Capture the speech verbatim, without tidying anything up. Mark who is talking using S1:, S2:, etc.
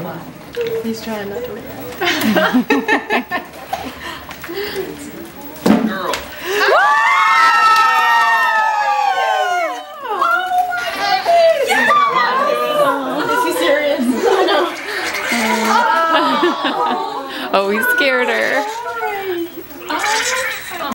S1: He's trying not to react.
S2: Girl.
S1: Is he serious?
S3: Oh, he scared her.